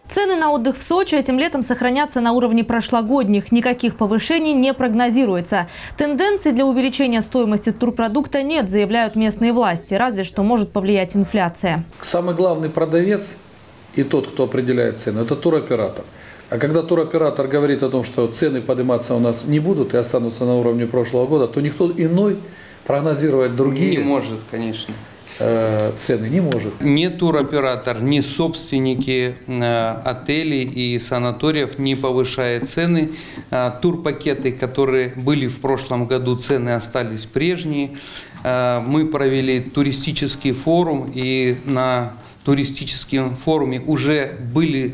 Цены на отдых в Сочи этим летом сохранятся на уровне прошлогодних. Никаких повышений не прогнозируется. Тенденций для увеличения стоимости турпродукта нет, заявляют местные власти. Разве что может повлиять инфляция. Самый главный продавец и тот, кто определяет цену, это туроператор. А когда туроператор говорит о том, что цены подниматься у нас не будут и останутся на уровне прошлого года, то никто иной прогнозировать другие не может, конечно. Цены не может. Ни туроператор, ни собственники отелей и санаториев не повышают цены. Турпакеты, которые были в прошлом году, цены остались прежние. Мы провели туристический форум, и на туристическом форуме уже были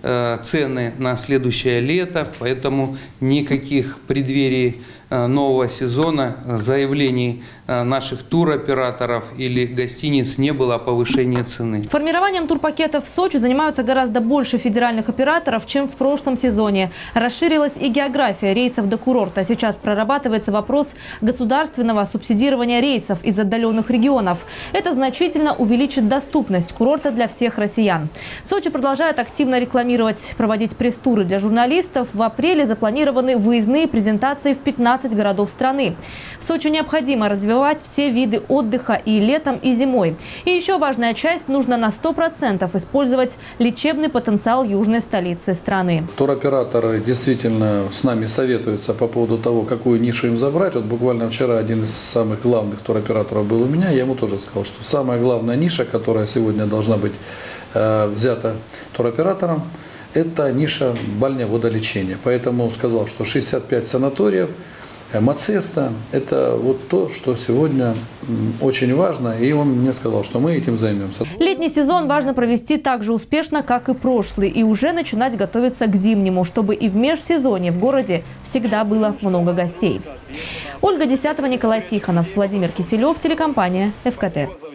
цены на следующее лето, поэтому никаких преддверий нового сезона заявлений наших туроператоров или гостиниц не было о повышении цены. Формированием турпакетов в Сочи занимаются гораздо больше федеральных операторов, чем в прошлом сезоне. Расширилась и география рейсов до курорта. Сейчас прорабатывается вопрос государственного субсидирования рейсов из отдаленных регионов. Это значительно увеличит доступность курорта для всех россиян. Сочи продолжает активно рекламировать, проводить пресс-туры для журналистов. В апреле запланированы выездные презентации в 15 городов страны. В Сочи необходимо развивать все виды отдыха и летом, и зимой. И еще важная часть – нужно на 100% использовать лечебный потенциал южной столицы страны. Туроператоры действительно с нами советуются по поводу того, какую нишу им забрать. Вот буквально вчера один из самых главных туроператоров был у меня. Я ему тоже сказал, что самая главная ниша, которая сегодня должна быть взята туроператором, это ниша бальня-водолечения. Поэтому сказал, что 65 санаториев, Мацеста – это вот то, что сегодня очень важно, и он мне сказал, что мы этим займемся. Летний сезон важно провести так же успешно, как и прошлый, и уже начинать готовиться к зимнему, чтобы и в межсезонье в городе всегда было много гостей. Ольга Десятова, Николай Тихонов, Владимир Киселев, телекомпания ФКТ.